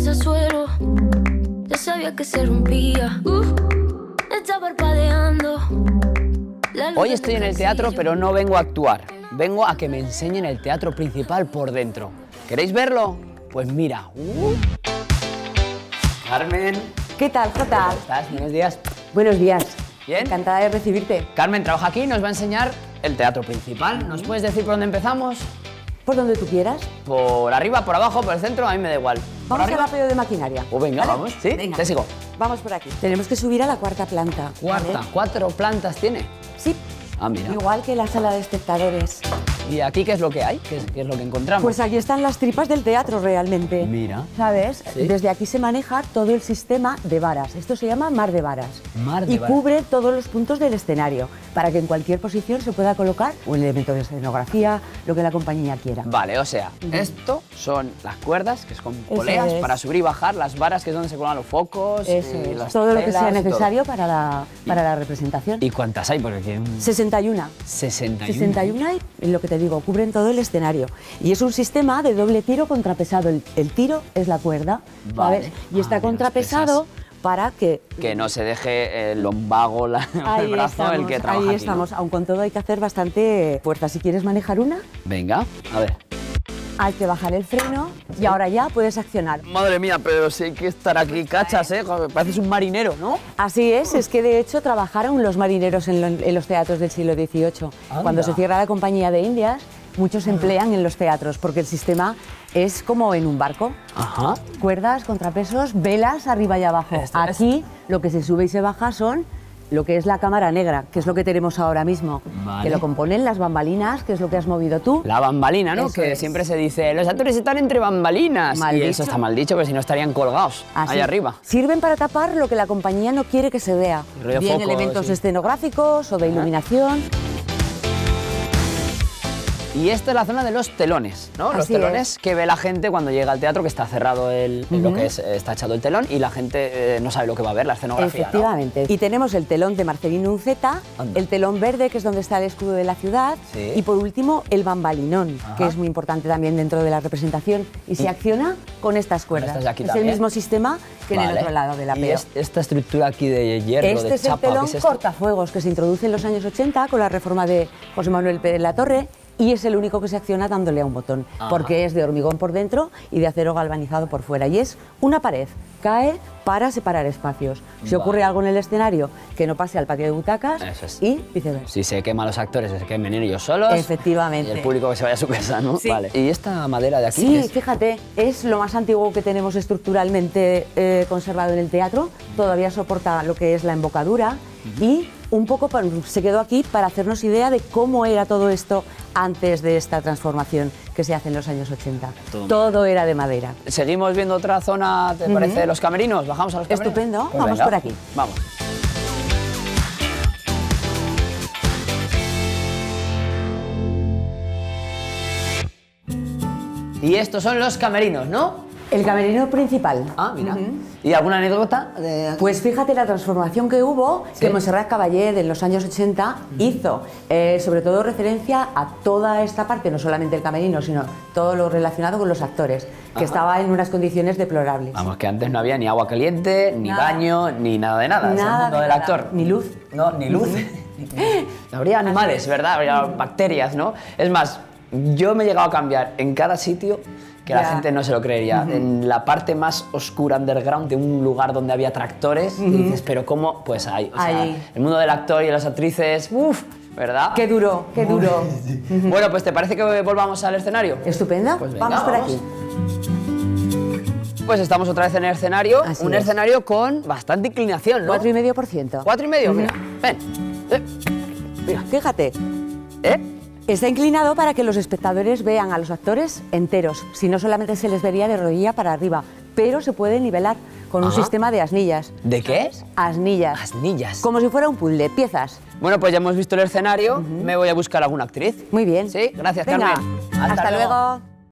ese suelo, ya sabía que se rompía. Está parpadeando. Hoy estoy en el teatro, pero no vengo a actuar. Vengo a que me enseñen el teatro principal por dentro. ¿Queréis verlo? Pues mira. Carmen. ¿Qué tal, Jota? ¿Cómo estás? Buenos días. Buenos días. ¿Bien? Encantada de recibirte. Carmen trabaja aquí y nos va a enseñar el teatro principal. ¿Nos puedes decir por dónde empezamos? Por donde tú quieras. Por arriba, por abajo, por el centro, a mí me da igual. Vamos al apeo de maquinaria. Pues venga, ¿Vale? vamos. ¿Sí? Venga. Te sigo. Vamos por aquí. Tenemos que subir a la cuarta planta. Cuarta. ¿Vale? 4 plantas tiene. Sí. Ah, mira. Igual que la sala de espectadores. ¿Y aquí qué es lo que hay? ¿Qué es lo que encontramos? Pues aquí están las tripas del teatro realmente. Mira. ¿Sabes? Sí. Desde aquí se maneja todo el sistema de varas. Esto se llama mar de varas. Mar de y varas. cubre todos los puntos del escenario para que en cualquier posición se pueda colocar un elemento de escenografía, lo que la compañía quiera. Vale, o sea, esto son las cuerdas, que es con Eso poleas es. para subir y bajar, las varas, que es donde se cuelgan los focos, Eso y es. las Todo lo que telas sea y todo. necesario para la representación. ¿Y cuántas hay? Porque aquí... 61. 61. 61 hay, lo que te digo, cubren todo el escenario. Y es un sistema de doble tiro contrapesado. El tiro es la cuerda, Vale. ¿sabes? Y está mira, contrapesado para que... Que no se deje el lumbago, el Ahí brazo, el que trabaja ahí aquí, estamos. ¿no? Aun con todo hay que hacer bastante fuerza. Si quieres manejar una, Venga, a ver. hay que bajar el freno y ahora ya puedes accionar. Madre mía, pero sí hay que estar aquí cachas, ¿eh? Pareces un marinero, ¿no? Así es que de hecho trabajaron los marineros en los teatros del siglo XVIII. Anda. Cuando se cierra la Compañía de Indias, muchos se emplean en los teatros porque el sistema es como en un barco. Ajá. Cuerdas, contrapesos, velas arriba y abajo. Esto es. Aquí lo que se sube y se baja son lo que es la cámara negra, que es lo que tenemos ahora mismo. Vale. Que lo componen las bambalinas, que es lo que has movido tú. La bambalina, ¿no? Eso Que es. siempre se dice, los actores están entre bambalinas. Mal y dicho. eso está mal dicho, porque si no estarían colgados Así. ahí arriba. Sirven para tapar lo que la compañía no quiere que se vea. Rollo Bien focos, elementos sí. escenográficos o de iluminación. Y esta es la zona de los telones, ¿no? Los Así telones es. que ve la gente cuando llega al teatro, que está cerrado lo que es, está echado el telón y la gente no sabe lo que va a ver, la escenografía, ¿no? Efectivamente. Y tenemos el telón de Marcelino Unceta, Anda. el telón verde, que es donde está el escudo de la ciudad, Sí. y por último el bambalinón, Ajá. que es muy importante también dentro de la representación, y se acciona con estas cuerdas. estas de aquí es también. el mismo sistema que en el Vale. otro lado de la Y peo. esta estructura aquí de hierro, Este de es el chapa, telón ¿qué es esto? cortafuegos que se introduce en los años 80 con la reforma de José Manuel Pérez Latorre y es el único que se acciona dándole a un botón, Ajá. porque es de hormigón por dentro y de acero galvanizado por fuera. Y es una pared, cae para separar espacios. Si Vale. ocurre algo en el escenario, que no pase al patio de butacas Eso es. y viceversa. Si se queman los actores, se quemen ellos solos. Efectivamente. Y el público que se vaya a su casa, ¿no? Sí. Vale. ¿Y esta madera de aquí? Sí, es? fíjate, es lo más antiguo que tenemos estructuralmente conservado en el teatro. Todavía soporta lo que es la embocadura y un poco se quedó aquí para hacernos idea de cómo era todo esto antes de esta transformación que se hace en los años 80. Todo era de madera. Seguimos viendo otra zona, ¿te parece? Los camerinos. ¿Bajamos a los camerinos? Estupendo, Pues vamos venga, por aquí. Vamos. Y estos son los camerinos, ¿no? El camerino principal. Ah, mira. ¿Y alguna anécdota? Pues fíjate la transformación que hubo, Sí. que Montserrat Caballé en los años 80 hizo, sobre todo referencia a toda esta parte, no solamente el camerino, sino todo lo relacionado con los actores, que Ajá. estaba en unas condiciones deplorables. Vamos, que antes no había ni agua caliente, ni Nada. baño, ni nada de nada. Es el Nada mundo de del nada. actor. Ni luz. No, ni luz. Habría animales, ¿verdad? Habría bacterias, ¿no? Es más, yo me he llegado a cambiar en cada sitio que la Ya. gente no se lo creería. En la parte más oscura, underground, de un lugar donde había tractores, y dices, ¿pero cómo? Pues ahí. O sea, Ahí. el mundo del actor y de las actrices, uff, ¿verdad? Qué duro, qué duro. Bueno, pues ¿te parece que volvamos al escenario? Estupendo, Pues venga, vamos por vamos. aquí. Pues estamos otra vez en el escenario, Así un es. escenario con bastante inclinación, ¿no? 4,5%. 4,5, mira. Ven. Mira. Fíjate, ¿Eh? está inclinado para que los espectadores vean a los actores enteros, si no solamente se les vería de rodilla para arriba, pero se puede nivelar con un Ajá. sistema de asnillas. ¿De qué? Asnillas. Asnillas. Como si fuera un puzzle, piezas. Bueno, pues ya hemos visto el escenario, me voy a buscar alguna actriz. Muy bien. Sí, gracias, Venga, Carmen. hasta luego.